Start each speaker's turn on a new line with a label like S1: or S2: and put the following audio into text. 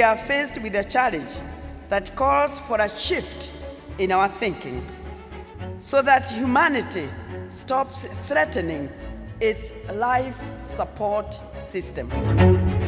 S1: we are faced with a challenge that calls for a shift in our thinking so that humanity stops threatening its life support system.